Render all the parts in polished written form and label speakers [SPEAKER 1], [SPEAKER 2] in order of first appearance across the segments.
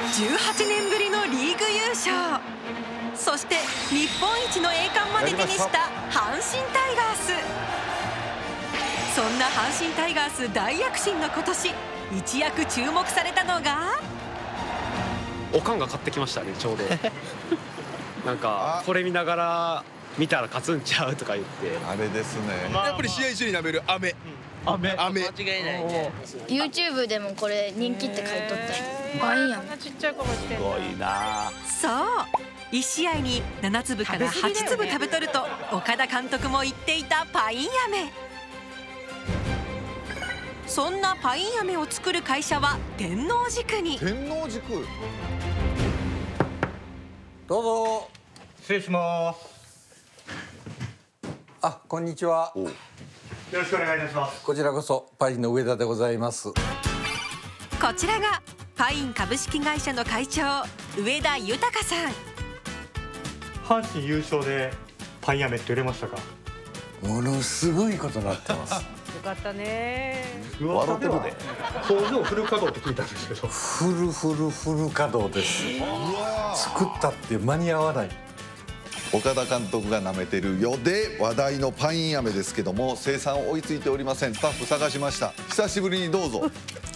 [SPEAKER 1] 18年ぶりのリーグ優勝、そして日本一の栄冠まで手にした阪神タイガース。そんな阪神タイガース大躍進の今年、一躍注目されたのが
[SPEAKER 2] おかんが買ってきましたね、ちょうどなんかこれ見ながら見たら勝つんちゃうとか言って。
[SPEAKER 3] あれですね、やっぱり試合中に舐める飴。
[SPEAKER 4] 間違いないね。
[SPEAKER 5] YouTube でもこれ人気って書いとったよ。パインやん。
[SPEAKER 4] ちっちゃい子もしてる。
[SPEAKER 3] すごいな。
[SPEAKER 1] そう1試合に7粒から8粒食べとると岡田監督も言っていたパイン飴。そんなパイン飴を作る会社は天王寺区に。
[SPEAKER 3] 天王寺区。
[SPEAKER 6] どうぞ。
[SPEAKER 7] 失礼します。
[SPEAKER 6] あ、こんにちは。
[SPEAKER 7] よろしくお願いいたします。
[SPEAKER 6] こちらこそパインの上田でございます。
[SPEAKER 1] こちらがパイン株式会社の会長、上田豊さん。
[SPEAKER 7] 阪神優勝でパイン飴って売れましたか？
[SPEAKER 6] ものすごいことになってます。
[SPEAKER 4] よかったね。
[SPEAKER 7] 笑ってるで。工場フル稼働って聞いたんですけど。
[SPEAKER 6] フル稼働です。作ったって間に合わない。
[SPEAKER 3] 岡田監督が舐めてるよで話題のパイン飴ですけども、生産追いついておりません。スタッフ探しました。久しぶりにどうぞ。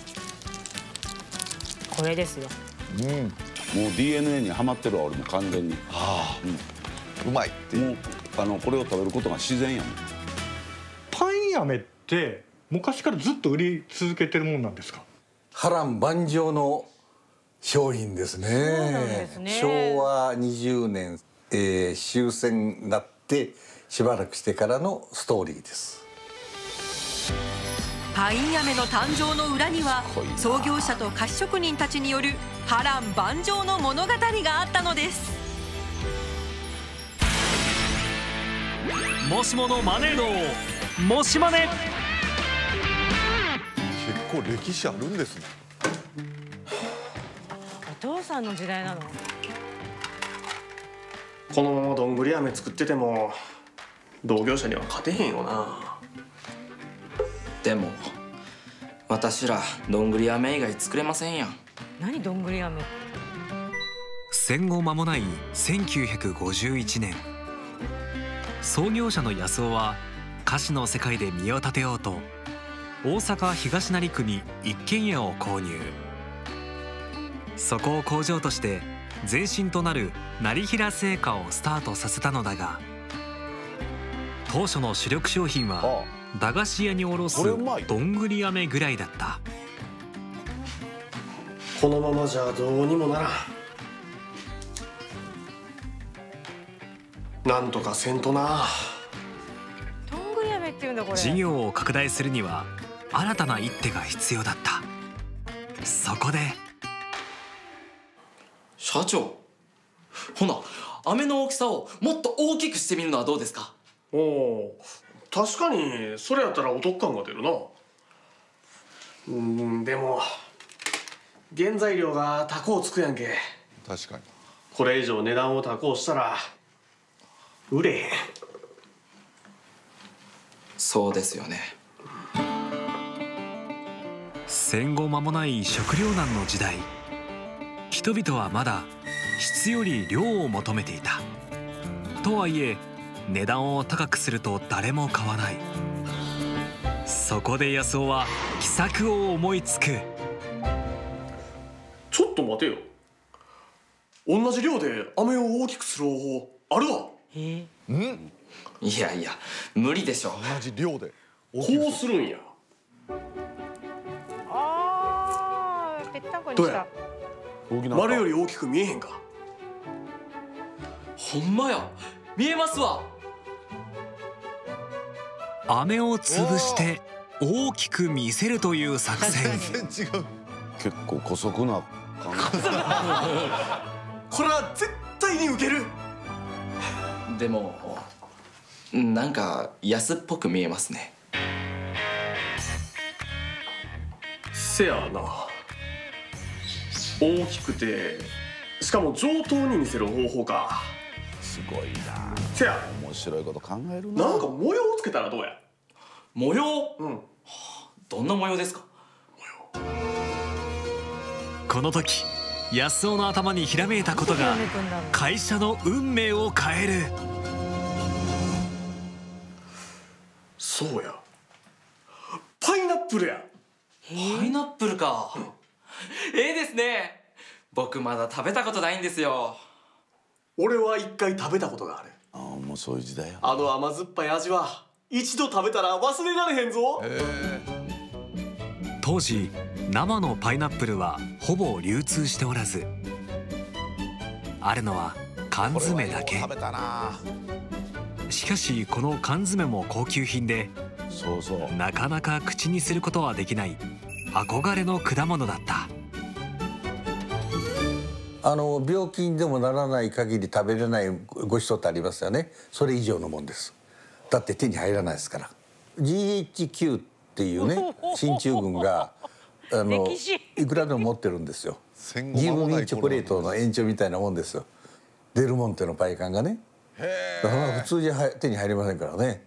[SPEAKER 4] これですよ。
[SPEAKER 3] うん、
[SPEAKER 8] もう DNA にはまってるわ、俺も完全に。
[SPEAKER 3] ああ、うまいっていう。
[SPEAKER 8] もうこれを食べることが自然やもん。
[SPEAKER 7] パイン飴って昔からずっと売り続けてるもんなんですか？
[SPEAKER 6] 波乱万丈の商品ですね。
[SPEAKER 4] そうなんですね。
[SPEAKER 6] 昭和20年、終戦になってしばらくしてからのストーリーです。
[SPEAKER 1] パイン飴の誕生の裏には創業者と菓子職人たちによる波乱万丈の物語があったのです。
[SPEAKER 9] もしものマネードもしマネ。
[SPEAKER 3] 結構歴史あるんですね。
[SPEAKER 4] お父さんの時代なの。
[SPEAKER 10] このままどんぐり飴作ってても同業者には勝てへんよな。
[SPEAKER 11] でも私らどんぐり飴以外作れませんやん。
[SPEAKER 4] 何どんぐり飴。
[SPEAKER 9] 戦後間もない1951年、創業者の安尾は菓子の世界で身を立てようと大阪東成区に一軒家を購入。そこを工場として前身となる業平製菓をスタートさせたのだが、当初の主力商品は駄菓子屋に卸すどんぐり飴ぐらいだった。
[SPEAKER 10] このままじゃどうにもならん。なんとかせんとな。
[SPEAKER 4] どんぐり飴っていうんだこれ。
[SPEAKER 9] 事業を拡大するには新たな一手が必要だった。そこで
[SPEAKER 11] 社長、ほな飴の大きさをもっと大きくしてみるのはどうですか？
[SPEAKER 10] おお、確かにそれやったらお得感が出るな。でも原材料が高うつくやんけ。
[SPEAKER 3] 確かに。
[SPEAKER 10] これ以上値段を高うしたら売れへん。
[SPEAKER 11] そうですよね。
[SPEAKER 9] 戦後間もない食糧難の時代、人々はまだ質より量を求めていた。とはいえ値段を高くすると誰も買わない。そこで安尾は奇策を思いつく。
[SPEAKER 10] ちょっと待てよ、同じ量で飴を大きくする方法あるわ。
[SPEAKER 11] いやいや無理でしょ。
[SPEAKER 3] 同じ量で
[SPEAKER 10] こうするんや。
[SPEAKER 4] ああ、ぺったんこに
[SPEAKER 10] どう
[SPEAKER 4] した。
[SPEAKER 10] や、丸より大きく見えへんか。
[SPEAKER 11] ほんまや、見えますわ。
[SPEAKER 9] 飴を潰して大きく見せるという作戦。
[SPEAKER 3] 全然違う。
[SPEAKER 8] 結構姑息な感じ。
[SPEAKER 10] これは絶対にウケる。
[SPEAKER 11] でもなんか安っぽく見えますね。
[SPEAKER 10] せやな、大きくてしかも上等に見せる方法か。
[SPEAKER 8] すごいな。
[SPEAKER 10] せや、
[SPEAKER 8] 面白いこと考えるな。
[SPEAKER 10] なんか模様をつけたらどうや。
[SPEAKER 11] 模様？
[SPEAKER 10] ど
[SPEAKER 11] んな模様ですか？
[SPEAKER 9] この時安尾の頭にひらめいたことが会社の運命を変える。
[SPEAKER 10] そうや、パイナップルや。
[SPEAKER 11] パイナップルか。ですね。僕まだ食べたことないんですよ。
[SPEAKER 10] 俺は一回食べたことがある。
[SPEAKER 8] ああ、もうそういう時代や。
[SPEAKER 10] あの甘酸っぱい味は一度食べたら忘れられへんぞ。
[SPEAKER 9] 当時生のパイナップルはほぼ流通しておらず、あるのは缶詰だけ。
[SPEAKER 8] 食べたな。
[SPEAKER 9] しかしこの缶詰も高級品で、
[SPEAKER 8] そうそう、
[SPEAKER 9] なかなか口にすることはできない憧れの果物だった。
[SPEAKER 6] 病気にでもならない限り食べれないごちそうってありますよね。それ以上のもんです。だって手に入らないですから。 GHQ っていうね進駐軍がいくらでも持ってるんですよ。ギブミーチョコレートの延長みたいなもんですよ。デルモンテのパイ缶がね。だから普通じゃ手に入りませんからね。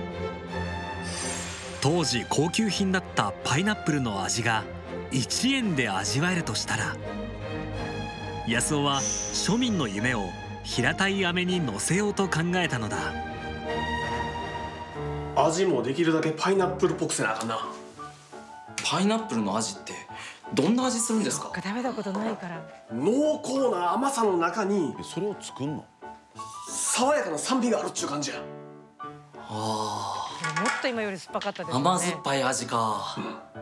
[SPEAKER 9] 当時高級品だったパイナップルの味が1円で味わえるとしたら、安尾は庶民の夢を平たい飴に乗せようと考えたのだ。
[SPEAKER 10] 味もできるだけパイナップルっぽくせなあかんな。
[SPEAKER 11] パイナップルの味ってどんな味するんですか？
[SPEAKER 4] 食べたことないから。
[SPEAKER 10] 濃厚な甘さの中に
[SPEAKER 8] それを作んの？
[SPEAKER 10] 爽やかな酸味があるっちゅう感じや。
[SPEAKER 4] もっと今より酸っぱかったですね。
[SPEAKER 11] 甘酸っぱい味か。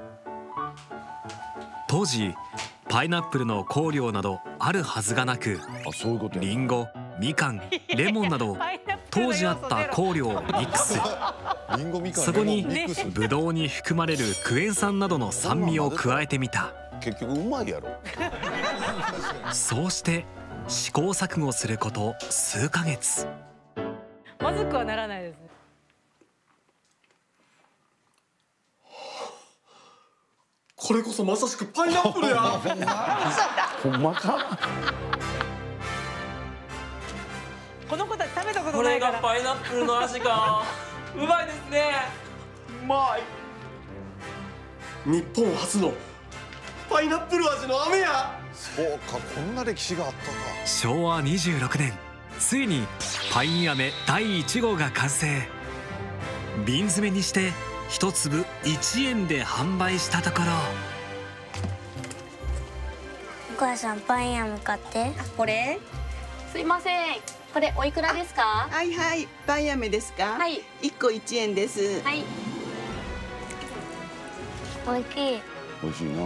[SPEAKER 9] 当時パイナップルの香料などあるはずがなく、リンゴ、みかん、レモンなど当時あった香料をミックス。そこにブドウに含まれるクエン酸などの酸味を加えてみた。
[SPEAKER 8] 結局うまいやろ。
[SPEAKER 9] そうして試行錯誤すること数ヶ月。
[SPEAKER 4] まずくはならないですね。
[SPEAKER 10] これこそまさしくパイナップルや。
[SPEAKER 8] ほんまか。
[SPEAKER 4] この子たち食べたこと
[SPEAKER 11] これ
[SPEAKER 4] ないから。
[SPEAKER 11] がパイナップルの味か。うまいですね。
[SPEAKER 10] うまい。日本初のパイナップル味の飴や。
[SPEAKER 3] そうか、こんな歴史があったか。
[SPEAKER 9] 昭和26年、ついにパイン飴第1号が完成。瓶詰めにして1粒1円で販売したところ、
[SPEAKER 12] お母さんパイン飴買って。
[SPEAKER 13] これ
[SPEAKER 12] すいません、これおいくらですか？
[SPEAKER 13] はいはい、パイン飴ですか？はい、1個1円です。
[SPEAKER 12] はい。おいしい。
[SPEAKER 8] 美味しいな。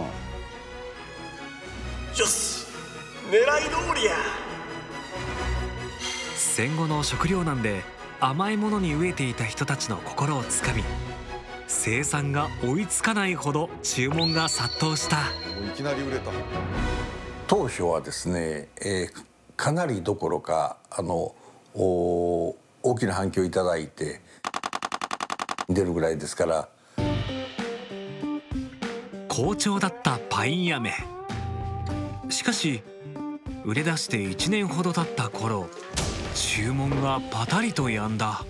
[SPEAKER 10] よし、狙い通りや。
[SPEAKER 9] 戦後の食糧難で甘いものに飢えていた人たちの心をつかみ、生産が追いつかないほど注文が殺到した。
[SPEAKER 3] いきなり売れた。
[SPEAKER 6] 当初はですね、かなりどころか大きな反響をいただいて出るぐらいですから。
[SPEAKER 9] 好調だったパイン飴。しかし売れ出して1年ほど経った頃、注文がパタリと止んだ。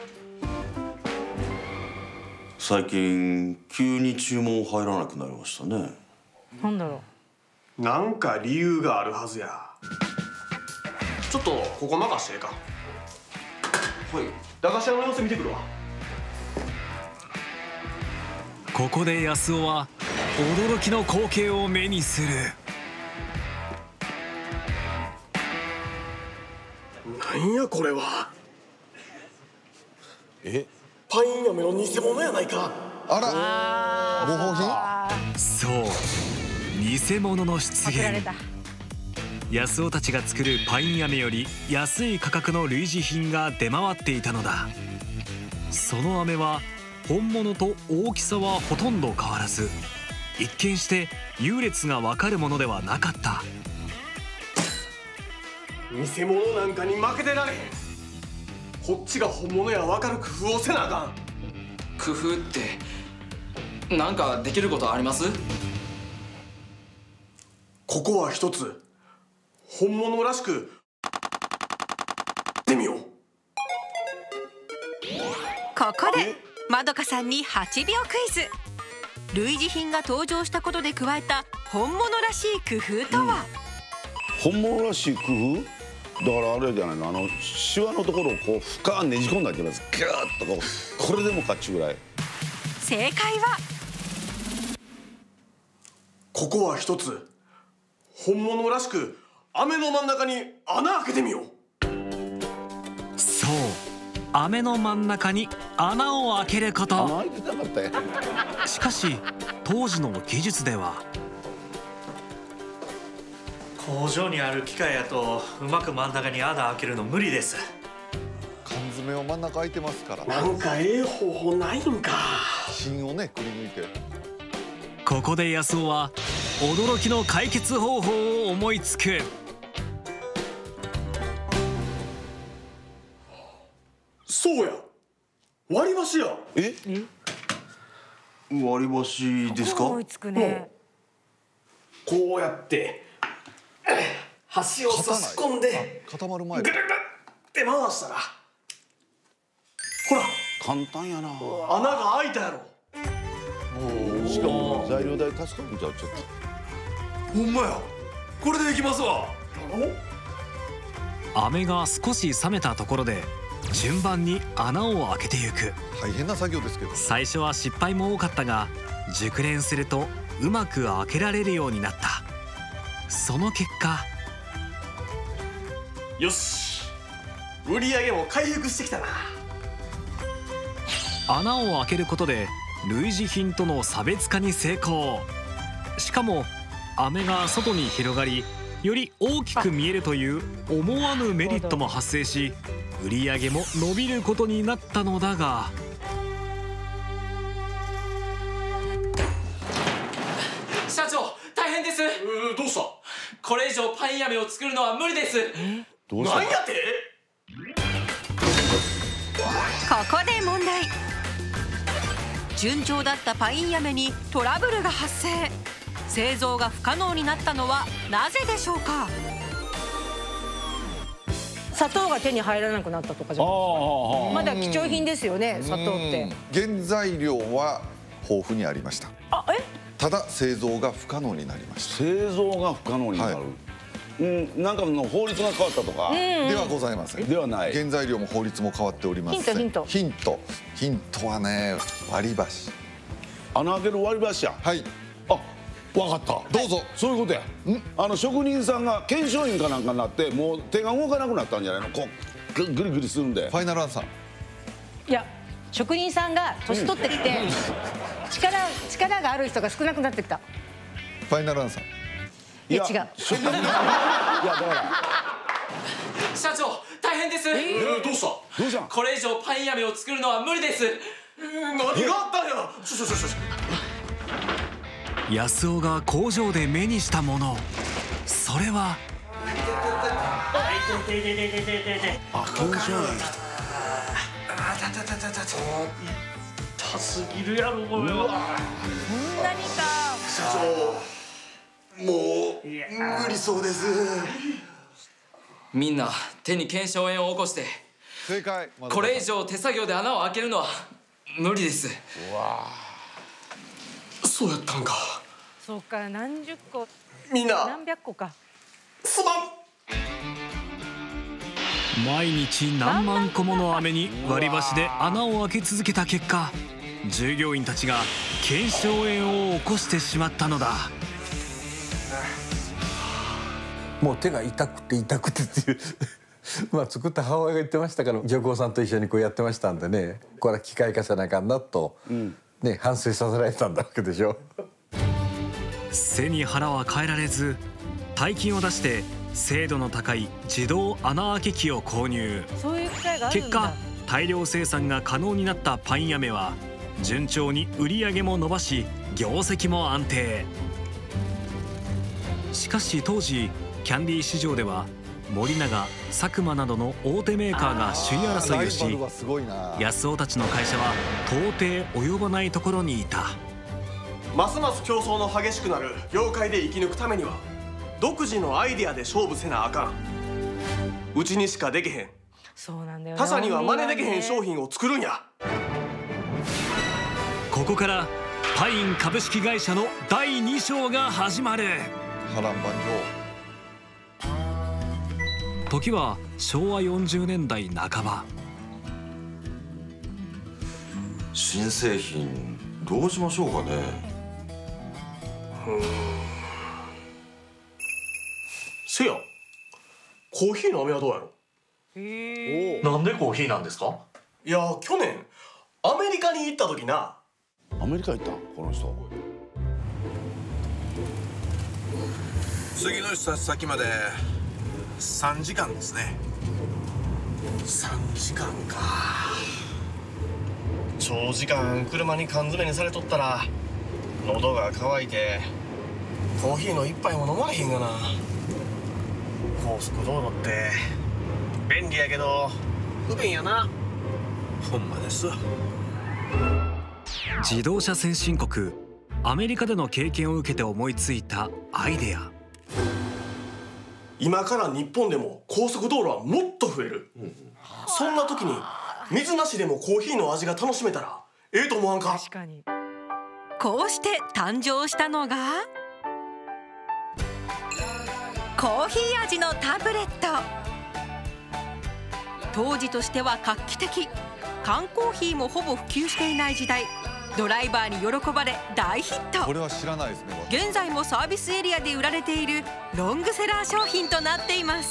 [SPEAKER 14] 最近急に注文入らなくなりましたね。
[SPEAKER 4] なんだろ
[SPEAKER 10] う。なんか理由があるはずや。ちょっとここ任してええか。はい、駄菓子屋の様子見てくるわ。
[SPEAKER 9] ここで安尾は驚きの光景を目にする。
[SPEAKER 10] なんやこれは。パイン飴の偽物やないか。
[SPEAKER 3] あら、模倣
[SPEAKER 9] 品。そう、偽物の出現。安尾たちが作るパイン飴より安い価格の類似品が出回っていたのだ。その飴は本物と大きさはほとんど変わらず、一見して優劣が分かるものではなかった。
[SPEAKER 10] 偽物なんかに負けてられへん。こっちが本物や分かる工夫をせなあかん。
[SPEAKER 11] 工夫ってなんかできることあります？
[SPEAKER 10] ここは一つ本物らしくってみよう。
[SPEAKER 1] ここでまどかさんに8秒クイズ。類似品が登場したことで加えた本物らしい工夫とは？
[SPEAKER 8] 本物らしい工夫だからあれじゃないの、シワのところをこう深くねじ込んだって言います。ギューッとこう、これでもかっちゅうぐらい。
[SPEAKER 1] 正解は
[SPEAKER 10] ここは一つ本物らしく飴の真ん中に穴開けてみよう。
[SPEAKER 9] そう、飴の真ん中に穴を開けること。
[SPEAKER 8] 穴開いてなかったやん。
[SPEAKER 9] しかし当時の技術では
[SPEAKER 15] 工場にある機械やとうまく真ん中に穴開けるの無理です。
[SPEAKER 3] 缶詰を真ん中開いてますから。
[SPEAKER 10] なんかええ方法ないんか。
[SPEAKER 3] 芯をねくり抜いて。
[SPEAKER 9] ここで安尾は驚きの解決方法を思いつく。
[SPEAKER 10] そうや、割り箸や。
[SPEAKER 14] 割り箸ですか？
[SPEAKER 4] 思いつくね。
[SPEAKER 10] こうやって箸を差し込んで
[SPEAKER 3] 固まる前
[SPEAKER 10] ぐるぐるって回したら、ほら
[SPEAKER 8] 簡単やな。
[SPEAKER 10] 穴が開いたやろ。
[SPEAKER 8] しかも材料代助かるんちゃう？ちょっ
[SPEAKER 15] ほんまや、これでいきますわ。
[SPEAKER 9] 飴が少し冷めたところで順番に穴を開けていく。
[SPEAKER 3] 大変な作業ですけど。
[SPEAKER 9] 最初は失敗も多かったが熟練するとうまく開けられるようになった。その結果、
[SPEAKER 10] よし、売り上げも回復してきたな。
[SPEAKER 9] 穴を開けることで類似品との差別化に成功。しかも飴が外に広がりより大きく見えるという思わぬメリットも発生し、売り上げも伸びることになったのだが、
[SPEAKER 11] 社長大変です。
[SPEAKER 10] どうした？
[SPEAKER 11] これ以上パイン飴を作るのは無理です。
[SPEAKER 8] どうした？
[SPEAKER 10] 何やって？
[SPEAKER 1] ここで問題。順調だったパイン飴にトラブルが発生。製造が不可能になったのはなぜでしょうか？
[SPEAKER 4] 砂糖が手に入らなくなったとかじゃないですか。まだ貴重品ですよね、砂糖って。
[SPEAKER 3] 原材料は豊富にありました。ただ製造が不可能になりました。
[SPEAKER 8] 製造が不可能になる。なんかの法律が変わったとか
[SPEAKER 3] ではございません。
[SPEAKER 8] ではない。
[SPEAKER 3] 原材料も法律も変わっておりません。ヒントはね、割り箸。
[SPEAKER 8] 穴開ける割り箸や。
[SPEAKER 3] はい。
[SPEAKER 8] あ、分かった。
[SPEAKER 3] どうぞ。
[SPEAKER 8] そういうことや。職人さんが検証員かなんかになってもう手が動かなくなったんじゃないの？こうぐりぐりするんで。
[SPEAKER 3] ファイナルアンサー。
[SPEAKER 4] いや、職人さんが年取ってきて力がある人が少なくなってきた。
[SPEAKER 3] ファイナルアンサー。
[SPEAKER 4] いや違う。いやだ
[SPEAKER 11] から社長大変です。
[SPEAKER 10] どうした？
[SPEAKER 8] どうした？
[SPEAKER 11] これ以上パイン飴を作るのは無理です。
[SPEAKER 10] 何があったんや。
[SPEAKER 9] 安尾が工場で目にしたもの、それは
[SPEAKER 8] 工場
[SPEAKER 15] 痛すぎるやろこれは。
[SPEAKER 4] こんなにか。
[SPEAKER 10] 社長、もう無理そうです。
[SPEAKER 11] みんな手に腱鞘炎を起こして、
[SPEAKER 3] 正解。
[SPEAKER 11] これ以上手作業で穴を開けるのは無理です。
[SPEAKER 10] そうやったんか。
[SPEAKER 4] そうか、何十個、
[SPEAKER 10] みんな
[SPEAKER 4] 何百個か。
[SPEAKER 10] すまん。
[SPEAKER 9] 毎日何万個もの飴に割り箸で穴を開け続けた結果、従業員たちが腱鞘炎を起こしてしまったのだ。
[SPEAKER 6] もう手が痛くて痛くてっていうまあ作った母親が言ってましたから、女工さんと一緒にこうやってましたんでね、これは機械化せなあかんなと、ね、反省させられたんだわけでしょ。
[SPEAKER 9] 背に腹は変えられず、大金を出して精度の高い自動穴開け機を購入。
[SPEAKER 4] そういう機械があるんだ。
[SPEAKER 9] 結果大量生産が可能になったパイン飴は順調に売り上げも伸ばし、業績も安定。しかし当時キャンディー市場では森永、佐久間などの大手メーカーが首位争いをし、安尾たちの会社は到底及ばないところにいた。
[SPEAKER 10] ますます競争の激しくなる業界で生き抜くためには独自のアイデアで勝負せなあかん。うちにしかできへん。
[SPEAKER 4] そうなんだよ。
[SPEAKER 10] 他社には真似できへん商品を作るんや。
[SPEAKER 9] ここからパイン株式会社の第2章が始まる。
[SPEAKER 3] 波乱万丈。
[SPEAKER 9] 時は昭和40年代半ば。
[SPEAKER 14] 新製品どうしましょうかね。
[SPEAKER 10] せや、コーヒーの飴はどうやろ。
[SPEAKER 15] なんでコーヒーなんですか。
[SPEAKER 10] いや去年アメリカに行った時な。
[SPEAKER 8] アメリカ行ったんこの人。
[SPEAKER 16] 次の視察先まで3時間ですね。
[SPEAKER 10] 3時間か。長時間車に缶詰にされとったら喉が渇いてコーヒーの一杯も飲まれへんがな。高速道路って便利やけど不便やな。
[SPEAKER 16] ほんまです。
[SPEAKER 9] 自動車先進国アメリカでの経験を受けて思いついたアイデア。
[SPEAKER 10] 今から日本でも高速道路はもっと増える、そんな時に水なしでもコーヒーの味が楽しめたらええと思わんか。
[SPEAKER 1] 確かに。こうして誕生したのがコーヒー味のタブレット。当時としては画期的。缶コーヒーもほぼ普及していない時代、ドライバーに喜ばれ大ヒット。
[SPEAKER 3] これは知らないですね。
[SPEAKER 1] 現在もサービスエリアで売られているロングセラー商品となっています。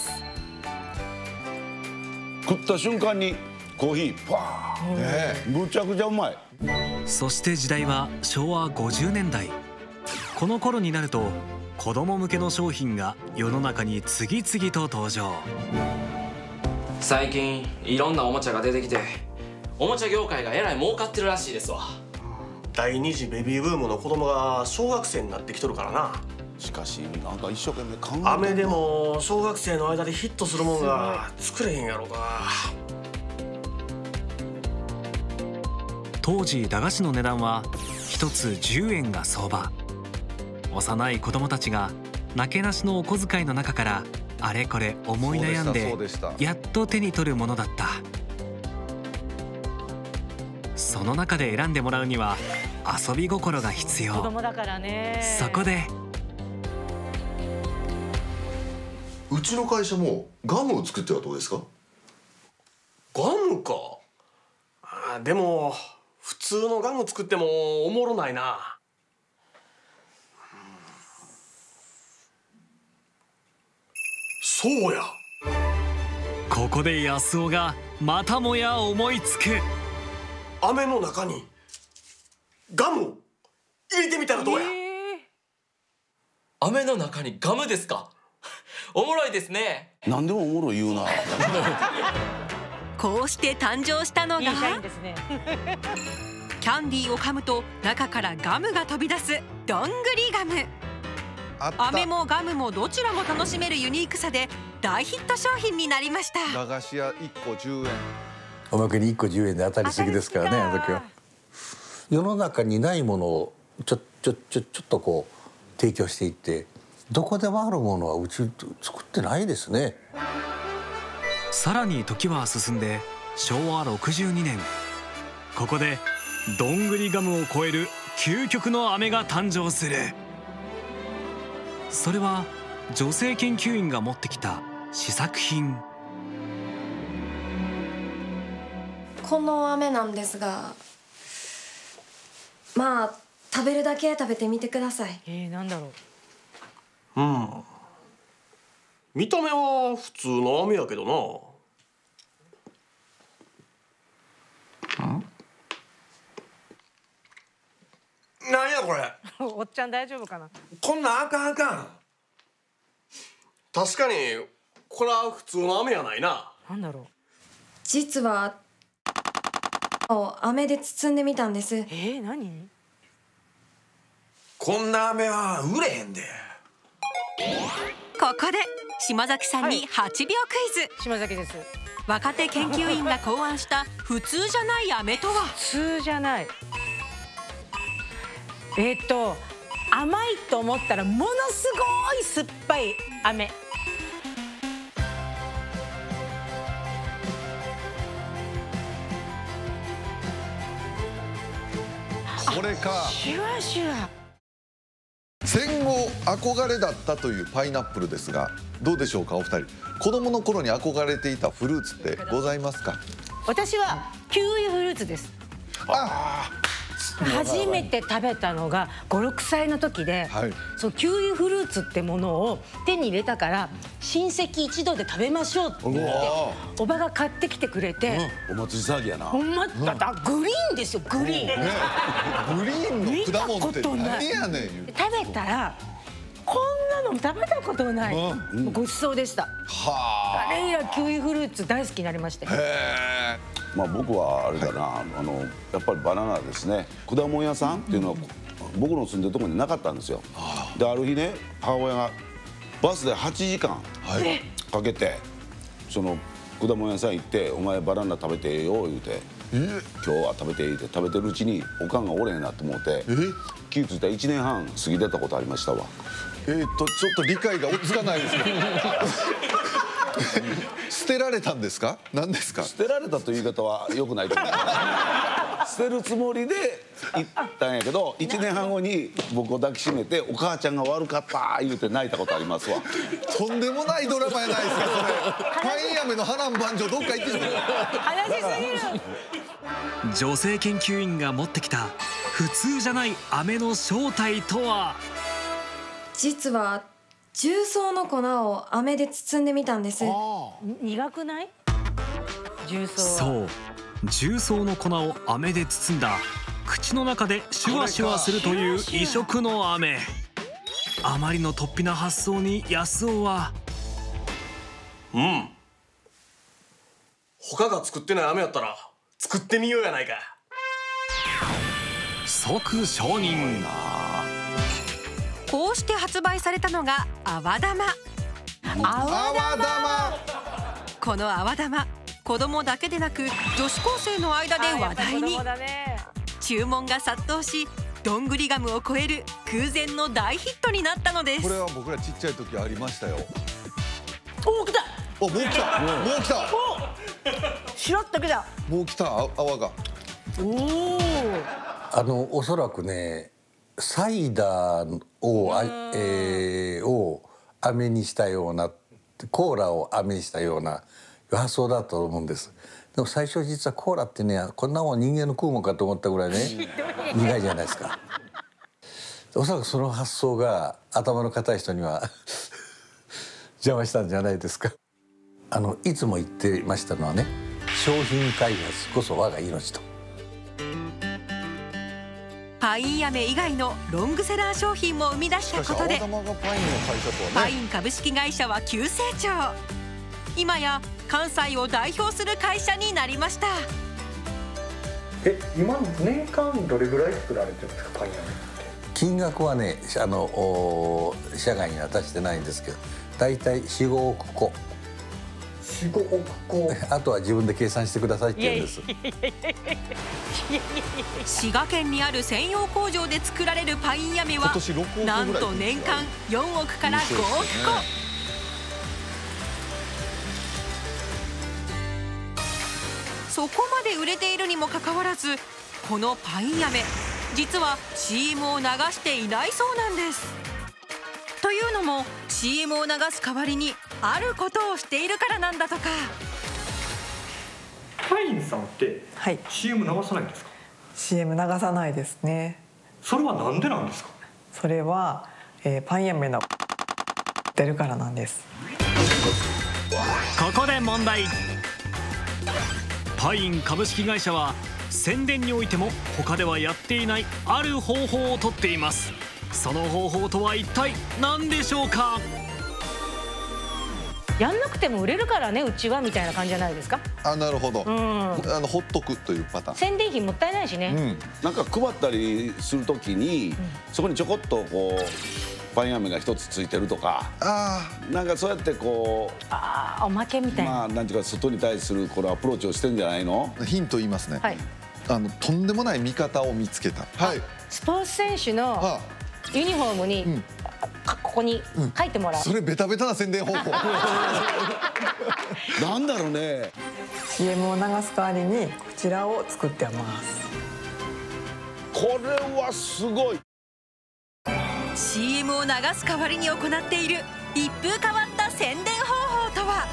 [SPEAKER 8] 食った瞬間にコーヒーパー、むちゃくちゃうまい。
[SPEAKER 9] そして時代は昭和50年代。この頃になると子供向けの商品が世の中に次々と登場。
[SPEAKER 11] 最近いろんなおもちゃが出てきておもちゃ業界がえらい儲かってるらしいですわ。
[SPEAKER 10] 第二次ベビーブームの子供が小学生になってきとるからな。
[SPEAKER 8] しかしなんか一生懸命考えて。
[SPEAKER 10] 飴でも小学生の間でヒットするもんが作れへんやろか。
[SPEAKER 9] 当時駄菓子の値段は1つ10円が相場。幼い子供たちがなけなしのお小遣いの中からあれこれ思い悩んでやっと手に取るものだった。その中で選んでもらうには遊び心が必要。
[SPEAKER 4] 子供だからね。
[SPEAKER 9] そこで
[SPEAKER 14] うちの会社もガムを作ってはどうですか。
[SPEAKER 10] ガムか。でも普通のガム作ってもおもろないな。そうや。
[SPEAKER 9] ここで安尾がまたもや思いつく。
[SPEAKER 10] 飴の中にガムを入れてみたらどうや。
[SPEAKER 11] 飴の中にガムですか。おもろいですね。
[SPEAKER 8] 何でもおもろい言うな。
[SPEAKER 1] こうして誕生したのが
[SPEAKER 4] いい社員ですね。
[SPEAKER 1] キャンディーを噛むと中からガムが飛び出すどんぐりガム。飴もガムもどちらも楽しめるユニークさで大ヒット商品になりました。
[SPEAKER 3] 駄菓子屋1個10円。
[SPEAKER 6] おまけに1個10円で当たりすぎですからね、あの時は。世の中にないものをちょっとこう提供していって、どこでもあるものはうち作ってないですね。
[SPEAKER 9] さらに時は進んで昭和62年、ここでどんぐりガムを超える究極の飴が誕生する。それは女性研究員が持ってきた試作品。
[SPEAKER 17] この飴なんですが、まあ食べるだけ食べてみてください。
[SPEAKER 4] なんだろ
[SPEAKER 10] う。見た目は普通の飴やけどな。なんやこれ。
[SPEAKER 4] おっちゃん大丈夫かな。
[SPEAKER 10] こんなんあかんあかん。確かにこれは普通の飴やないな。
[SPEAKER 4] なんだろう。
[SPEAKER 17] 実は飴で包んでみたんです。
[SPEAKER 4] 何？
[SPEAKER 16] こんな飴は売れへんで。
[SPEAKER 1] ここで島崎さんに8秒クイズ。
[SPEAKER 4] 島崎です。
[SPEAKER 1] 若手研究員が考案した普通じゃない飴とは。
[SPEAKER 4] 普通じゃない。甘いと思ったらものすごい酸っぱい飴。
[SPEAKER 3] これか。
[SPEAKER 4] シュワシュワ。
[SPEAKER 3] 戦後憧れだったというパイナップルですが、どうでしょうかお二人。子供の頃に憧れていたフルーツってございますか？
[SPEAKER 4] 私はキウイフルーツです。初めて食べたのが5、6歳の時で、そうキウイフルーツってものを手に入れたから親戚一同で食べましょうって言っておばが買ってきてくれて、
[SPEAKER 8] お祭り騒ぎやな。
[SPEAKER 4] グリーンですよ、グリーン。
[SPEAKER 3] グリーンの果物って何やねん。
[SPEAKER 4] 食べたらこんなの食べたことない、ごちそうでした。あれ以来キウイフルーツ大好きになりまして。
[SPEAKER 8] まあ僕はあれだな、やっぱりバナナですね。果物屋さんっていうのは僕の住んでるところになかったんですよ。である日ね、母親がバスで8時間かけてその果物屋さん行って「お前バナナ食べてええよ」言うて「今日は食べてええ」って食べてるうちにおかんがおれへんなと思って気付いたら1年半過ぎてたことありましたわ。
[SPEAKER 3] ちょっと理解が追いつかないですけど捨てられたんですか？何ですか？
[SPEAKER 8] 捨てられたという言い方は良くないと思う。捨てるつもりで行ったんやけど、1年半後に僕を抱きしめて「お母ちゃんが悪かった」言うて泣いたことありますわ。
[SPEAKER 3] とんでもないドラマやないですかそれ。パイン飴の波乱万丈どっか行ってしまう。
[SPEAKER 4] 話しすぎる。
[SPEAKER 9] 女性研究員が持ってきた普通じゃない飴の正体とは。
[SPEAKER 17] 実は重曹の粉を飴で包んでみたんです。
[SPEAKER 4] 苦くない？重曹は。
[SPEAKER 9] そう、重曹の粉を飴で包んだ口の中でシュワシュワするという異色の飴。あまりの突飛な発想に安尾は
[SPEAKER 10] 他が作ってない飴やったら作ってみようやないか。
[SPEAKER 9] 即承認。
[SPEAKER 1] こうして発売されたのが泡玉。この泡玉、子供だけでなく女子高生の間で話題に。注文が殺到し、どんぐりガムを超える空前の大ヒットになったのです。
[SPEAKER 3] これは僕らちっちゃい時ありましたよ。
[SPEAKER 4] お、来た。
[SPEAKER 3] もう来た。もう来た。
[SPEAKER 4] シュロッと来た。
[SPEAKER 3] もう来た泡が。
[SPEAKER 6] おそらくね、サイダーを飴にしたような、コーラを飴にしたような発想だと思うんです。でも最初実はコーラってね、こんなもん人間の食うもんかと思ったぐらいね苦いじゃないですか。おそらくその発想が頭の固い人には邪魔したんじゃないですか。いつも言ってましたのはね、商品開発こそ我が命と。
[SPEAKER 1] パイン飴以外のロングセラー商品も生み出したことで、パイン株式会社は急成長。今や関西を代表する会社になりました。
[SPEAKER 7] 今年間どれぐらい作られてるんですか、パイン飴って？
[SPEAKER 6] 金額はね、社外には出してないんですけど、だいたい4、5億個。
[SPEAKER 7] 4、5億個。
[SPEAKER 6] あとは自分で計算してくださいって言うんです。
[SPEAKER 1] 滋賀県にある専用工場で作られるパイン飴はなんと年間4億から5億個。そこまで売れているにもかかわらず、このパイン飴実は CM を流していないそうなんです。というのも CM を流す代わりにあることをしているからなんだとか。
[SPEAKER 7] パインさんって CM 流さないんですか
[SPEAKER 18] ？CM 流さないですね。
[SPEAKER 7] それはなんでなんですか？
[SPEAKER 18] それは、パイン飴の出るからなんです。
[SPEAKER 9] ここで問題。パイン株式会社は宣伝においても他ではやっていないある方法をとっています。その方法とは一体何でしょうか？
[SPEAKER 4] やんなくても売れるからね、うちはみたいな感じじゃないですか。
[SPEAKER 3] なるほど。ほっとくというパターン。
[SPEAKER 4] 宣伝費もったいないしね。
[SPEAKER 8] なんか配ったりするときに、そこにちょこっとこうパイン飴が一つついてるとか、なんかそうやってこう
[SPEAKER 4] おまけみたいな、
[SPEAKER 8] なんていうか外に対するこのアプローチをしてんじゃないの？
[SPEAKER 3] ヒント言いますね。とんでもない見方を見つけた。
[SPEAKER 4] スポーツ選手のユニフォームにここに書いてもらう。
[SPEAKER 3] それベタベタな宣伝方法。
[SPEAKER 8] なんだろうね。
[SPEAKER 18] CM を流す代わりにこちらを作ってます。
[SPEAKER 8] これはすごい。
[SPEAKER 1] CM を流す代わりに行っている一風変わった宣伝方法とは。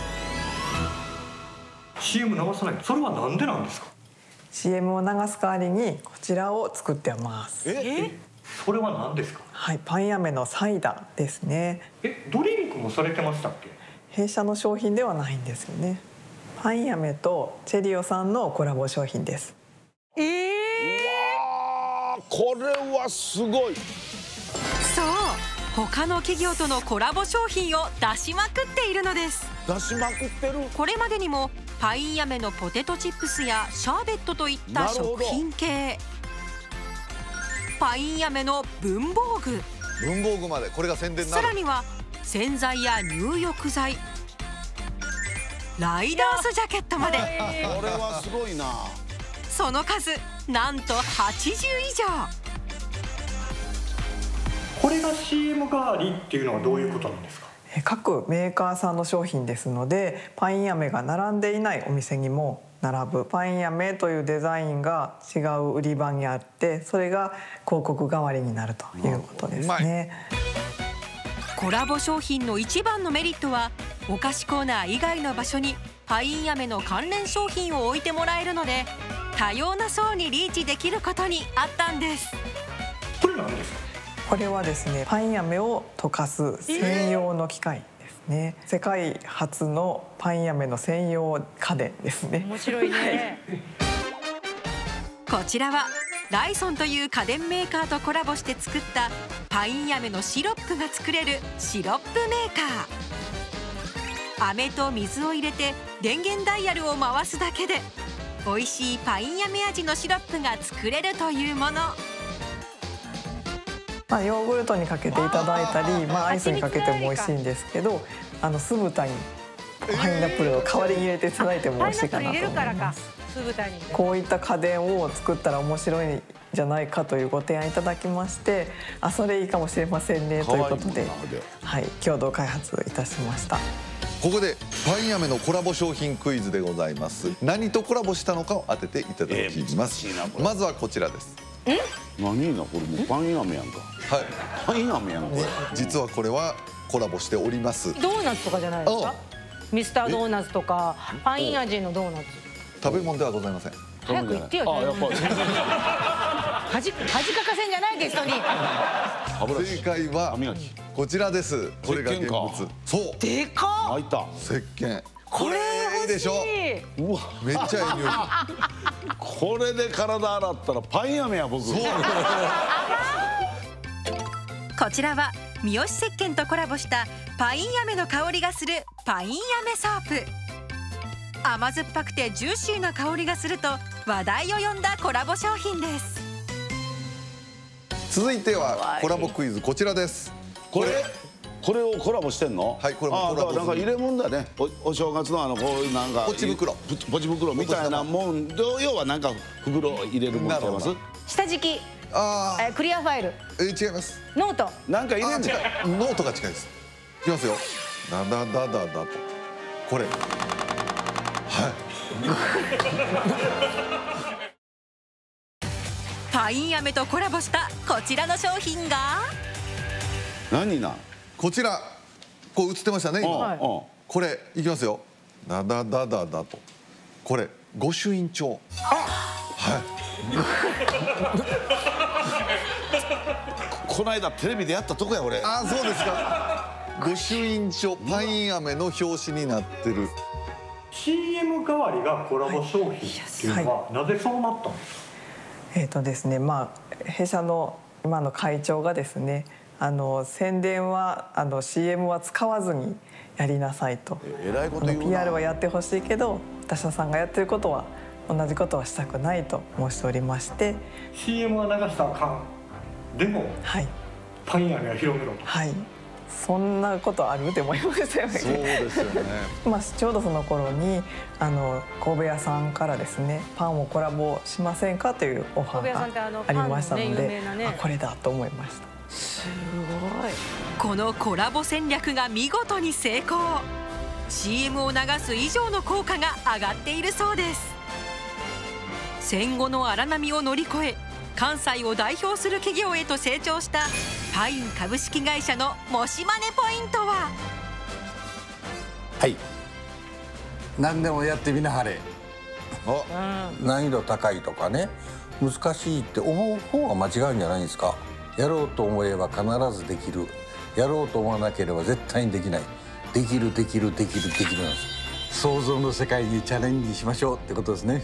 [SPEAKER 7] CM 流さない、それはなんでなんですか？
[SPEAKER 18] CM を流す代わりにこちらを作ってます。
[SPEAKER 7] それは何ですか？
[SPEAKER 18] はい、パイン飴のサイダーですね。
[SPEAKER 7] ドリンクもされてましたっけ？
[SPEAKER 18] 弊社の商品ではないんですよね。パイン飴とチェリオさんのコラボ商品です。
[SPEAKER 8] うわー、これはすごい。
[SPEAKER 1] そう、他の企業とのコラボ商品を出しまくっているのです。
[SPEAKER 8] 出しまくってる。
[SPEAKER 1] これまでにもパイン飴のポテトチップスやシャーベットといった食品系、パイン飴の文房具、
[SPEAKER 3] 文房具までこれが宣伝になる。
[SPEAKER 1] さらには洗剤や入浴剤、ライダースジャケットまで。
[SPEAKER 8] これはすごいな。
[SPEAKER 1] その数なんと80以上。
[SPEAKER 7] これが CM 代わりっていうのはどういうことなんですか？
[SPEAKER 18] 各メーカーさんの商品ですので、パイン飴が並んでいないお店にも並ぶパイン飴というデザインが違う売り場にあって、それが広告代わりになるということですね。
[SPEAKER 1] コラボ商品の一番のメリットは、お菓子コーナー以外の場所にパイン飴の関連商品を置いてもらえるので、多様な層にリーチできることにあったんです。
[SPEAKER 7] これ何ですか？
[SPEAKER 18] これはですね、パイン飴を溶かす専用の機械ですね。世界初のパイン飴の専用家電ですね。
[SPEAKER 4] 面白いね。
[SPEAKER 1] こちらはライソンという家電メーカーとコラボして作ったパイン飴のシロップが作れるシロップメーカー。飴と水を入れて電源ダイヤルを回すだけで美味しいパイン飴味のシロップが作れるというもの。
[SPEAKER 18] ヨーグルトにかけていただいたり、アイスにかけても美味しいんですけど、酢豚にパイナップルを代わりに入れていただいても美味しいかなと思います。こういった家電を作ったら面白いんじゃないかというご提案いただきまして、それいいかもしれませんねということで、共同開発いたしました。
[SPEAKER 3] ここでパイン飴のコラボ商品クイズでございます。何とコラボしたのかを当てていただきます。まずはこちらです。
[SPEAKER 8] 何なこれ、もうパイン飴やんか。はい、パイン飴やんこれ。
[SPEAKER 3] 実はこれはコラボしております。
[SPEAKER 4] ドーナツとかじゃないですか？ミスタードーナツとかパイン味のドーナツ。
[SPEAKER 3] 食べ物ではございません。
[SPEAKER 4] 早く言ってよ。恥かかせんじゃない、ゲストに。
[SPEAKER 3] 正解はこちらです。これが現物。そう。
[SPEAKER 4] でかっ。
[SPEAKER 8] 開いた。
[SPEAKER 3] 石鹸。
[SPEAKER 4] これ
[SPEAKER 3] いいでしょ。
[SPEAKER 8] うわ、
[SPEAKER 3] めっちゃいい匂い。
[SPEAKER 8] これで体洗ったらパイン飴や僕。
[SPEAKER 1] こちらは三好石鹸とコラボしたパイン飴の香りがするパイン飴ソープ。甘酸っぱくてジューシーな香りがすると話題を呼んだコラボ商品です。
[SPEAKER 3] 続いてはコラボクイズ、こちらです。
[SPEAKER 8] これをコラボしてんの？
[SPEAKER 3] はい、これもコラボ。
[SPEAKER 8] なんか入れ物だね。お正月のこういうなんか
[SPEAKER 3] ポチ袋
[SPEAKER 8] みたいなもん。要はなんか袋入れるもんちゃいます？
[SPEAKER 4] 下敷き。クリアファイル。
[SPEAKER 3] 違います。
[SPEAKER 4] ノート。
[SPEAKER 8] なんか入れんじゃん。
[SPEAKER 3] ノートが近いです。いきますよ。ダダダダダと。これ。はい。
[SPEAKER 1] パイン飴とコラボしたこちらの商品が。
[SPEAKER 3] 何な。こちら。こう映ってましたね今。これいきますよ。ダダダダダと。これ御朱印帳。はい。
[SPEAKER 8] この間テレビでやったとこや俺。
[SPEAKER 3] そうですか。御朱印帳、パイン飴の表紙になってる。
[SPEAKER 7] CM 代わりがコラボ商品っていうのはなぜそうなったんですか？
[SPEAKER 18] ですね、弊社の今の会長がですね、宣伝はCM は使わずにやりなさいと。PR はやってほしいけど、他社さんがやってることは同じことはしたくないと申しておりまして、
[SPEAKER 7] CM は流したらあかん。でも、パイン飴は広めろと。
[SPEAKER 18] そんなことあるって思いましたよね。
[SPEAKER 3] そうですよね。
[SPEAKER 18] ちょうどその頃に神戸屋さんからですね、パンをコラボしませんかというオファーがありましたので、これだと思いました。
[SPEAKER 1] すごい。このコラボ戦略が見事に成功。 CM を流す以上の効果が上がっているそうです。戦後の荒波を乗り越え、関西を代表する企業へと成長したパイン株式会社のもしまねポイントは？
[SPEAKER 6] はい、何でもやってみなはれ。難易度高いとかね、難しいって思う方が間違うんじゃないんですか。やろうと思えば必ずできる、やろうと思わなければ絶対にできない。できるできるできるできるなんです。想像の世界にチャレンジしましょうってことですね。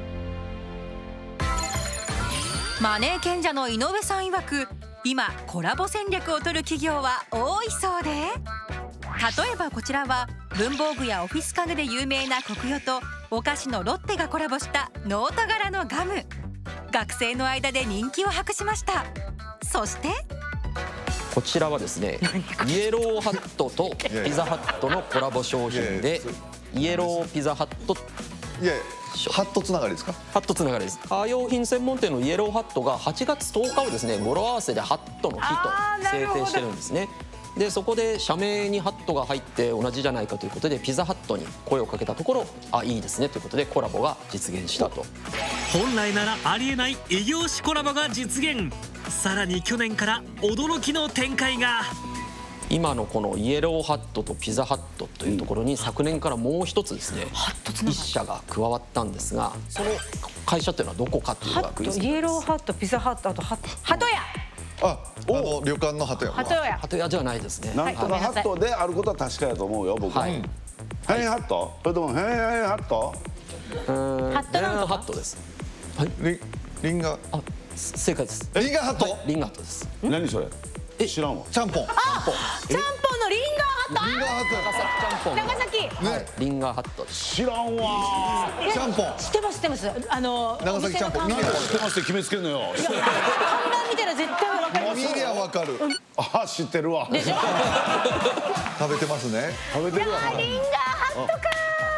[SPEAKER 1] マネー賢者の井上さん曰く、今コラボ戦略を取る企業は多いそうで、例えばこちらは文房具やオフィス家具で有名なコクヨとお菓子のロッテがコラボしたノート柄のガム、学生の間で人気を博しました。そして
[SPEAKER 19] こちらはですね、イエローハットとピザハットのコラボ商品で、イエローピザハット。
[SPEAKER 3] いやハットつながりですか？
[SPEAKER 19] ハットつながりです。カー用品専門店のイエローハットが8月10日をですね、語呂合わせでハットの日と制定してるんですね。でそこで社名にハットが入って同じじゃないかということでピザハットに声をかけたところ、あ、いいですねということでコラボが実現したと。
[SPEAKER 9] 本来ならありえない異業種コラボが実現。さらに去年から驚きの展開が。
[SPEAKER 19] 今のこのイエローハットとピザハットというところに昨年からもう一つですね、一社が加わったんですが、その会社というのはどこかというのがクイズです。
[SPEAKER 4] イエローハット、ピザハット、あとハト屋。
[SPEAKER 3] 旅館のハト屋。
[SPEAKER 19] ハト屋じゃないですね。
[SPEAKER 8] なんとかハットであることは確かやと思うよ、僕は。はい。ハット？それともハット？
[SPEAKER 19] ハットです。はい。
[SPEAKER 3] リンガ。
[SPEAKER 19] あ、正解です。
[SPEAKER 3] リンガーハット？
[SPEAKER 19] リンガーハットです。
[SPEAKER 8] 何それ？知らんわ。
[SPEAKER 3] ちゃんぽん。
[SPEAKER 4] ちゃんぽんのリンガーハット。
[SPEAKER 3] リンガーハット。
[SPEAKER 19] 長崎ちゃんぽん。
[SPEAKER 4] 長崎。
[SPEAKER 19] ね。リンガーハット。
[SPEAKER 8] 知らんわ。
[SPEAKER 3] ちゃんぽん。
[SPEAKER 4] 知ってます知ってます。
[SPEAKER 3] 長崎ちゃんぽん。
[SPEAKER 8] 知ってますって決めつけんのよ。
[SPEAKER 4] 看板見たら絶対わかります。
[SPEAKER 3] 見りゃわかる。
[SPEAKER 8] あ、知ってるわ。
[SPEAKER 4] でしょ。
[SPEAKER 3] 食べてますね。
[SPEAKER 8] 食べてるわ。
[SPEAKER 4] リンガーハットか。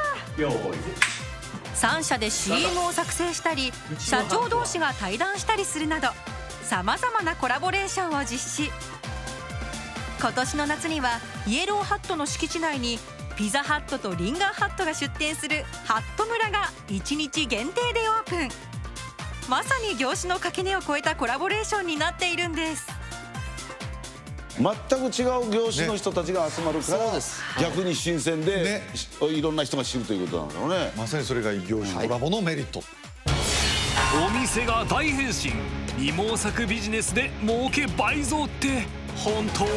[SPEAKER 1] 3社で CM を作成したり、社長同士が対談したりするなど、さまざまなコラボレーションを実施。今年の夏にはイエローハットの敷地内にピザハットとリンガーハットが出店するハット村が1日限定でオープン。まさに業種の垣根を越えたコラボレーションになっているんです。
[SPEAKER 8] 全く違う業種の人たちが集まるから、逆に新鮮でいろんな人が知るということなんだろうね。
[SPEAKER 3] まさにそれが異業種コラボのメリット。
[SPEAKER 9] お店が大変身、二毛作ビジネスで儲け倍増って本当？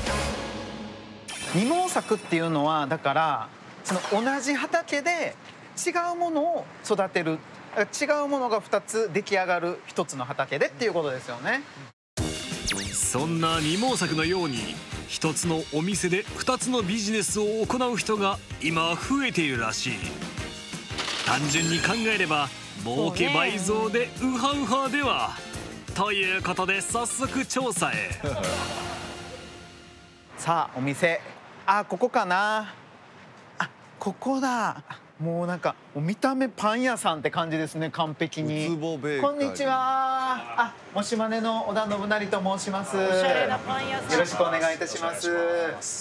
[SPEAKER 20] 二毛作っていうのはだからその同じ畑で違うものを育てる、違うものが2つ出来上がる1つの畑でっていうことですよね。
[SPEAKER 9] そんな二毛作のように一つのお店で2つのビジネスを行う人が今増えているらしい。単純に考えれば儲け倍増でウハウハでは。ということで早速調査へ。
[SPEAKER 20] さあお店、あ、ここかな。あ、ここだ。もうなんか見た目パン屋さんって感じですね、完璧に。こんにちは。あ、もしまねの小田信成と申します。お
[SPEAKER 4] しゃれなパン屋さん。
[SPEAKER 20] よろしくお願いいたします。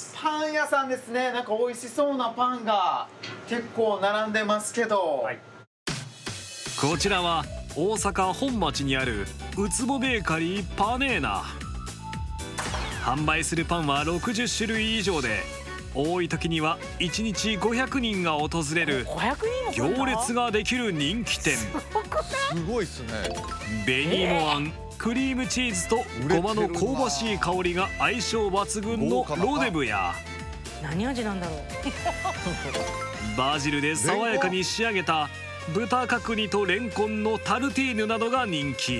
[SPEAKER 20] パン屋さんですね。なんか美味しそうなパンが結構並んでますけど。はい、
[SPEAKER 9] こちらは大阪本町にあるウツボベーカリーパネーナ。販売するパンは60種類以上で、多い時には1日500人が訪れる行列ができる人気店。
[SPEAKER 3] すごいっすね。
[SPEAKER 9] 紅芋あん、クリームチーズとごまの香ばしい香りが相性抜群のロデブや、
[SPEAKER 4] 何味なんだろう。
[SPEAKER 9] バジルで爽やかに仕上げた豚角煮とレンコンのタルティーヌなどが人気。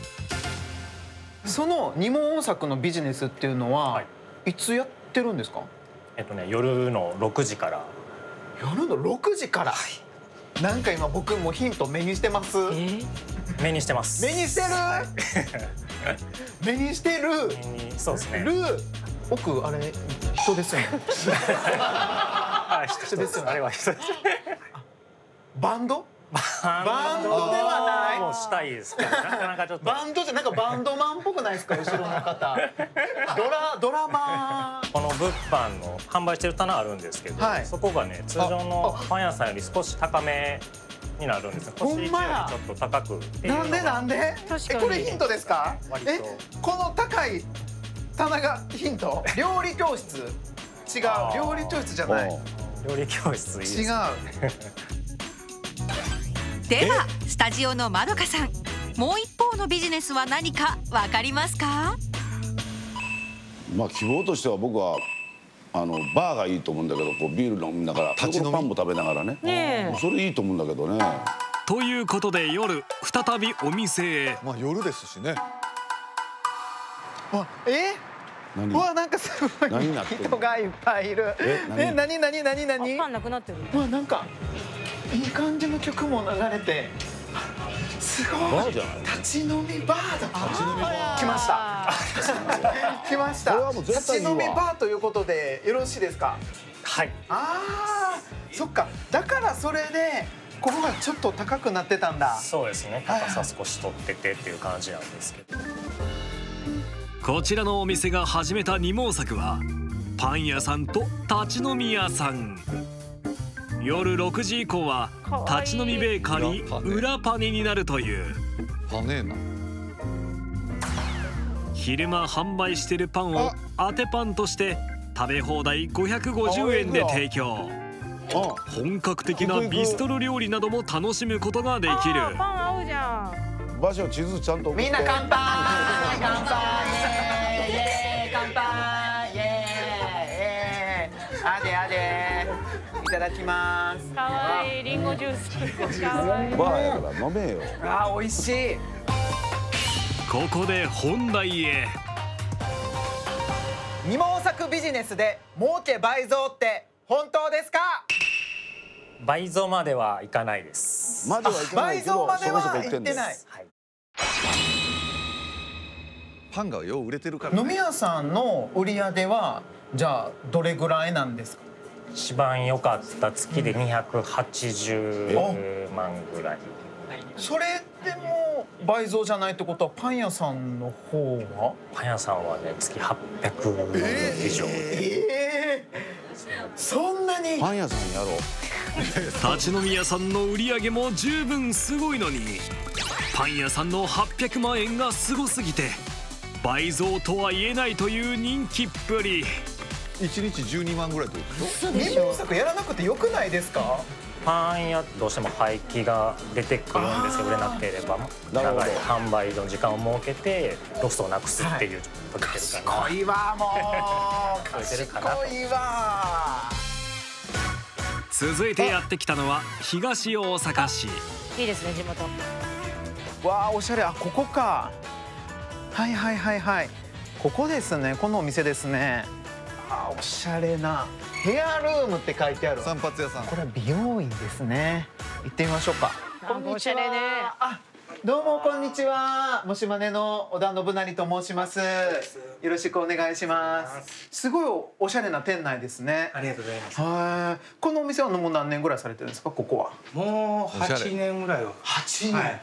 [SPEAKER 20] その二毛作のビジネスっていうのは、いつやってるんですか？
[SPEAKER 7] 夜の6時から。
[SPEAKER 20] 夜の6時から。なんか今僕もヒント目にしてます。
[SPEAKER 7] 目にしてます。
[SPEAKER 20] 目にしてる。目にしてる。
[SPEAKER 7] そうですね。
[SPEAKER 20] 奥あれ人ですよね。
[SPEAKER 7] 人ですよね。あれは人です。
[SPEAKER 20] バンド？バンドではない。
[SPEAKER 7] もうしたいですか。なかなかちょっと。
[SPEAKER 20] バンドじゃなんかバンドマンっぽくないですか、後ろの方。ドラマー。
[SPEAKER 7] この物販の販売してる棚あるんですけど、そこがね通常のパン屋さんより少し高めになるんですよ。
[SPEAKER 20] ほんまや。
[SPEAKER 7] ちょっと高く。
[SPEAKER 20] なんで？これヒントですか？この高い棚がヒント。料理教室。違う。料理教室じゃない。
[SPEAKER 21] 料理教室いいです。
[SPEAKER 20] 違う。
[SPEAKER 1] ではスタジオのまどかさん、もう一方のビジネスは何かわかりますか？
[SPEAKER 8] まあ希望としては僕はバーがいいと思うんだけど、こうビール飲みながら立ち飲みパンも食べながらね。それいいと思うんだけどね。
[SPEAKER 9] ということで夜再びお店へ。
[SPEAKER 3] まあ夜ですしね。
[SPEAKER 20] うわ、なんかすごい人がいっぱいいる。何？
[SPEAKER 4] パンなくなってる。
[SPEAKER 20] うわ、なんかいい感じの曲も流れて、すごい。立ち飲みバーだ。来ました。来ました。立ち飲みバーということでよろしいですか？
[SPEAKER 21] はい。
[SPEAKER 20] そっか。だからそれでここがちょっと高くなってたんだ。
[SPEAKER 21] そうですね。高さ少し取っててっていう感じなんですけど。
[SPEAKER 9] こちらのお店が始めた二毛作はパン屋さんと立ち飲み屋さん。夜6時以降は立ち飲みベーカリー裏パネになるという。
[SPEAKER 3] パネーな。
[SPEAKER 9] 昼間販売してるパンを当てパンとして食べ放題550円で提供。本格的なビストロ料理なども楽しむことができる。
[SPEAKER 4] パン合うじゃん。
[SPEAKER 8] 場所地図ちゃんと。
[SPEAKER 20] みんな乾杯。乾杯。イエーイ。乾杯。イエーイ。あであで。いただきます。
[SPEAKER 4] かわいいリンゴジュース。かわいい。
[SPEAKER 8] バーやから飲めよ。
[SPEAKER 20] 美味しい。
[SPEAKER 9] ここで本題へ。
[SPEAKER 20] 二毛作ビジネスで儲け倍増って本当ですか？
[SPEAKER 21] 倍増まではいかないです。
[SPEAKER 8] まではいかないけど、
[SPEAKER 20] 倍増までは行ってない。
[SPEAKER 3] パンがよう売れてるから。
[SPEAKER 20] 飲み屋さんの売り上げはじゃあどれぐらいなんですか？
[SPEAKER 21] 一番良かった月で280万ぐらい。
[SPEAKER 20] それでも倍増じゃないってことはパン屋さんの方は？
[SPEAKER 21] パン屋さんはね月800万以上。
[SPEAKER 20] そんなに？
[SPEAKER 8] パン屋さんやろう。
[SPEAKER 9] 立ち飲み屋さんの売り上げも十分すごいのに、パン屋さんの800万円がすごすぎて倍増とは言えないという人気っぷり。
[SPEAKER 3] 1日12万ぐらいってことでしょ？
[SPEAKER 20] 二毛作やらなくてよくないですか？
[SPEAKER 21] パン屋どうしても廃棄が出てくるんですよ。売れなければ長い販売の時間を設けてロスをなくすっていう取れてるかな。
[SPEAKER 20] 賢いわもう。賢いわ。
[SPEAKER 9] 続いてやってきたのは東大阪市。
[SPEAKER 4] いいですね、地元。
[SPEAKER 20] わあ、おしゃれ。ここか。はい。ここですね。このお店ですね。おしゃれなヘアルームって書いてある。
[SPEAKER 3] 散髪屋さん。
[SPEAKER 20] これは美容院ですね。行ってみましょうか。こんにちは。どうもこんにちは。もしまねの小田信成と申します。よろしくお願いします。すごいおしゃれな店内ですね。
[SPEAKER 21] ありがとうございます。
[SPEAKER 20] このお店はもう何年ぐらいされてるんですか？ここは。
[SPEAKER 21] もう8年ぐらいは。
[SPEAKER 20] 8年。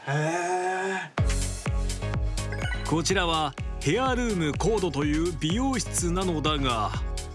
[SPEAKER 9] こちらはヘアルームコードという美容室なのだが、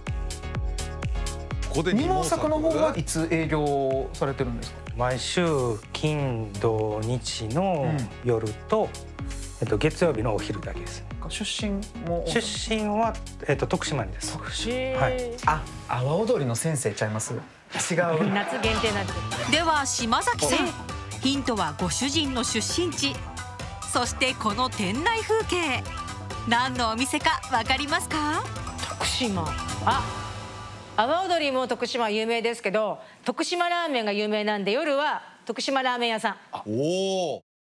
[SPEAKER 20] 二毛作の方はいつ営業されてるんですか？
[SPEAKER 21] 毎週金土日の夜と、月曜日のお昼だけです。
[SPEAKER 20] 出身
[SPEAKER 21] は徳島にです。
[SPEAKER 20] はい。阿波踊りの先生ちゃいます？違う。
[SPEAKER 4] 夏限定なんで。
[SPEAKER 1] では島崎さん、ヒントはご主人の出身地、そしてこの店内風景、何のお店かわかりますか？
[SPEAKER 4] 徳島。阿波踊りも徳島有名ですけど、徳島ラーメンが有名なんで夜は徳島ラーメン屋さん。
[SPEAKER 3] おお。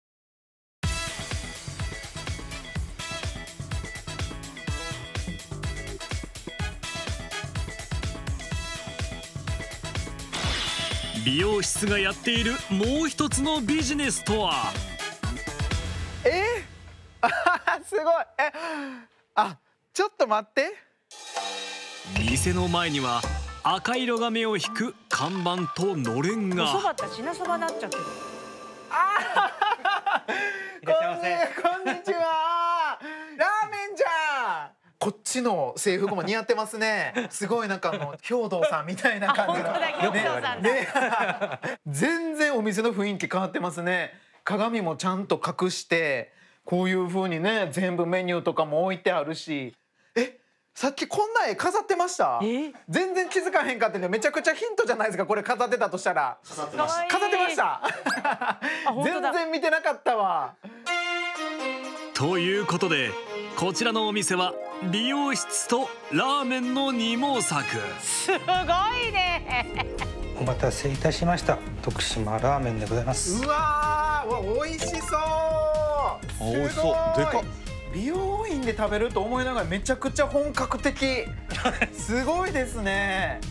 [SPEAKER 9] 美容室がやっているもう一つのビジネスとは？
[SPEAKER 20] すごい。ちょっと待って。
[SPEAKER 9] 店の前には赤色が目を引く看板とのれんが。
[SPEAKER 4] そばったら品そばになっちゃってる。
[SPEAKER 21] いらっしゃいませ。
[SPEAKER 20] こんにちは。ラーメンじゃん。こっちの制服も似合ってますね。すごいなんか兵道さんみたいな感じの。全然お店の雰囲気変わってますね。鏡もちゃんと隠して、こういう風にね全部メニューとかも置いてあるし。 さっきこんな絵飾ってました？全然気づかへんかってね、めちゃくちゃヒントじゃないですか。これ飾ってたとしたら。飾ってました。全然見てなかったわ。
[SPEAKER 9] ということでこちらのお店は美容室とラーメンの二毛作。
[SPEAKER 4] すごいね。
[SPEAKER 2] お待たせいたしました。徳島ラーメンでございます。
[SPEAKER 20] うわー、美味しそう。
[SPEAKER 3] 美味しそう。でかっ。
[SPEAKER 20] 美容院で食べると思いながらめちゃくちゃ本格的。すごいですね。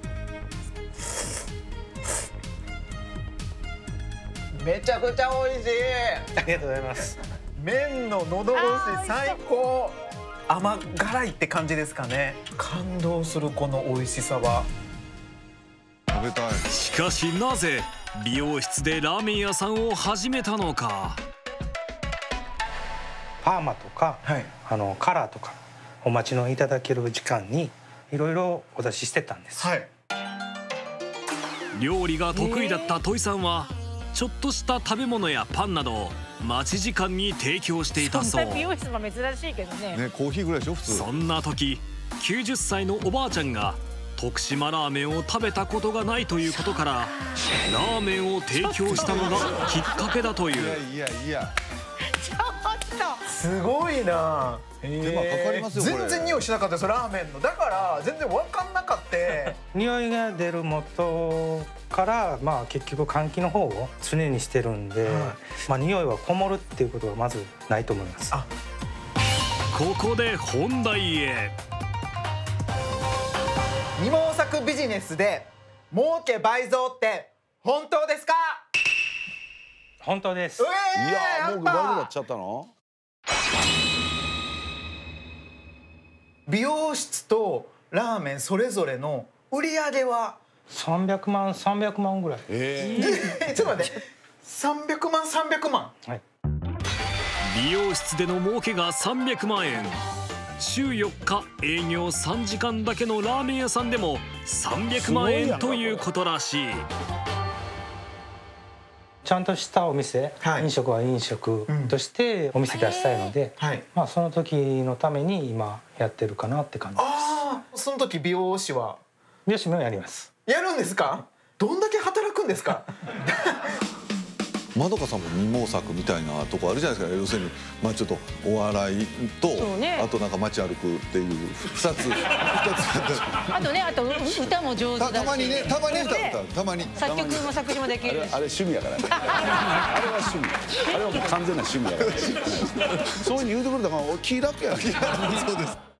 [SPEAKER 20] めちゃくちゃ美味しい。
[SPEAKER 2] ありがとうございます。
[SPEAKER 20] 麺の喉越し最高。甘辛いって感じですかね。感動するこの美味しさは。
[SPEAKER 3] 食べたい。
[SPEAKER 9] しかしなぜ美容室でラーメン屋さんを始めたのか。
[SPEAKER 2] パーマとか、カラーとかお待ちのいただける時間にいろいろお出ししてたんです。
[SPEAKER 9] 料理が得意だった戸井さんはちょっとした食べ物やパンなどを待ち時間に提供していたそう。
[SPEAKER 4] 美容室も珍しいけどね。
[SPEAKER 3] コーヒーぐらいでしょ普通。
[SPEAKER 9] そんな時90歳のおばあちゃんが徳島ラーメンを食べたことがないということからラーメンを提供したのがきっかけだという。
[SPEAKER 20] いやすごいな。
[SPEAKER 3] 手間かかりますよこれ。
[SPEAKER 20] 全然匂いしなかったですラーメンの。だから全然分かんなかった。
[SPEAKER 2] 匂いが出る元から結局換気の方を常にしてるんで、匂いはこもるっていうことはまずないと思います。
[SPEAKER 9] ここで本題へ。
[SPEAKER 20] 二毛作ビジネスで儲け倍増って本当ですか？
[SPEAKER 2] 本当です。
[SPEAKER 8] いやもう倍になっちゃったの？
[SPEAKER 20] 美容室とラーメンそれぞれの売り上げは
[SPEAKER 2] 300万ぐらい。
[SPEAKER 20] ちょっと待って、300万。
[SPEAKER 2] はい。
[SPEAKER 9] 美容室での儲けが300万円。週4日営業3時間だけのラーメン屋さんでも300万円ということらしい。
[SPEAKER 2] ちゃんとしたお店、飲食は飲食としてお店出したいので、その時のために今やってるかなって感じです。
[SPEAKER 20] その時美容師は？
[SPEAKER 2] 美容師もやります。
[SPEAKER 20] やるんですか？どんだけ働くんですか？
[SPEAKER 3] まどかさんも二毛作みたいなとこあるじゃないですか。要するにちょっとお笑いと、あとなんか街歩くっていう2つ
[SPEAKER 4] あとね、あと歌も上手だし、
[SPEAKER 3] たまに歌う、たまに
[SPEAKER 4] 作曲も作詞もできるし。
[SPEAKER 8] あれ趣味やからね。あれは趣味。あれはもう完全な趣味やから。そういうふうに言うてくれたら気楽や。そうです。